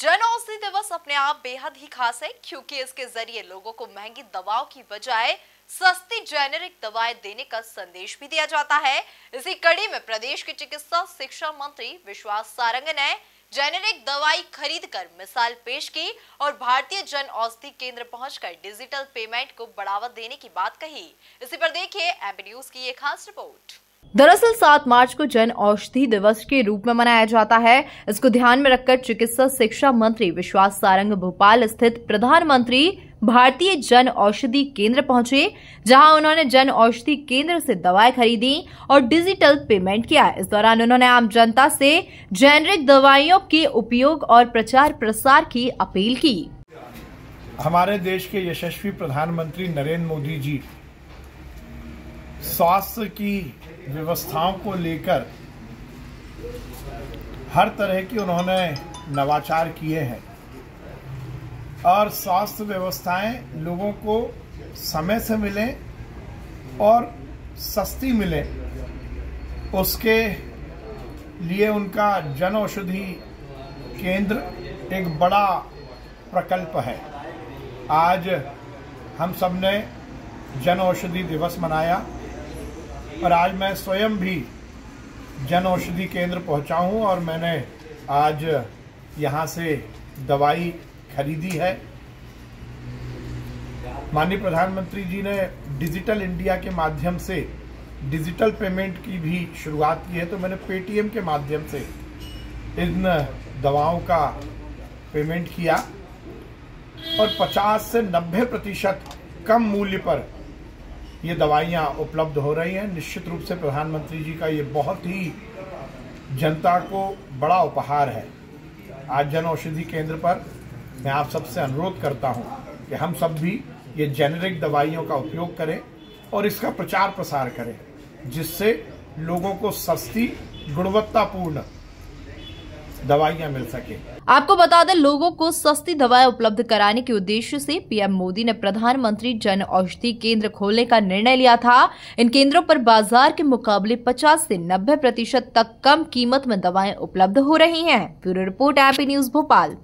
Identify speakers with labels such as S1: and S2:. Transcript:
S1: जन औषधि दिवस अपने आप बेहद ही खास है क्योंकि इसके जरिए लोगों को महंगी दवाओं की बजाय सस्ती जेनेरिक दवाएं देने का संदेश भी दिया जाता है। इसी कड़ी में प्रदेश के चिकित्सा शिक्षा मंत्री विश्वास सारंग ने जेनेरिक दवाई खरीद कर मिसाल पेश की और भारतीय जन औषधि केंद्र पहुंचकर डिजिटल पेमेंट को बढ़ावा देने की बात कही। इसी पर देखिए एमपी न्यूज की ये खास रिपोर्ट।
S2: दरअसल 7 मार्च को जन औषधि दिवस के रूप में मनाया जाता है। इसको ध्यान में रखकर चिकित्सा शिक्षा मंत्री विश्वास सारंग भोपाल स्थित प्रधानमंत्री भारतीय जन औषधि केंद्र पहुंचे, जहां उन्होंने जन औषधि केंद्र से दवाएं खरीदी और डिजिटल पेमेंट किया। इस दौरान उन्होंने आम जनता से जेनेरिक दवाइयों के उपयोग और प्रचार प्रसार की अपील की।
S3: हमारे देश के यशस्वी प्रधानमंत्री नरेंद्र मोदी जी स्वास्थ्य की व्यवस्थाओं को लेकर हर तरह की उन्होंने नवाचार किए हैं और स्वास्थ्य व्यवस्थाएं लोगों को समय से मिले और सस्ती मिले, उसके लिए उनका जन औषधि केंद्र एक बड़ा प्रकल्प है। आज हम सब ने जन औषधि दिवस मनाया और आज मैं स्वयं भी जन औषधि केंद्र पहुंचा हूं और मैंने आज यहां से दवाई खरीदी है। माननीय प्रधानमंत्री जी ने डिजिटल इंडिया के माध्यम से डिजिटल पेमेंट की भी शुरुआत की है, तो मैंने पेटीएम के माध्यम से इन दवाओं का पेमेंट किया और 50 से 90% कम मूल्य पर ये दवाइयाँ उपलब्ध हो रही हैं। निश्चित रूप से प्रधानमंत्री जी का ये बहुत ही जनता को बड़ा उपहार है। आज जन औषधि केंद्र पर मैं आप सबसे अनुरोध करता हूं कि हम सब भी ये जेनेरिक दवाइयों का उपयोग करें और इसका प्रचार प्रसार करें, जिससे लोगों को सस्ती गुणवत्तापूर्ण दवाइयां मिल सके।
S2: आपको बता दें, लोगों को सस्ती दवाएं उपलब्ध कराने के उद्देश्य से पीएम मोदी ने प्रधानमंत्री जन औषधि केंद्र खोलने का निर्णय लिया था। इन केंद्रों पर बाजार के मुकाबले 50 से 90% तक कम कीमत में दवाएं उपलब्ध हो रही हैं। Bureau report MP news Bhopal.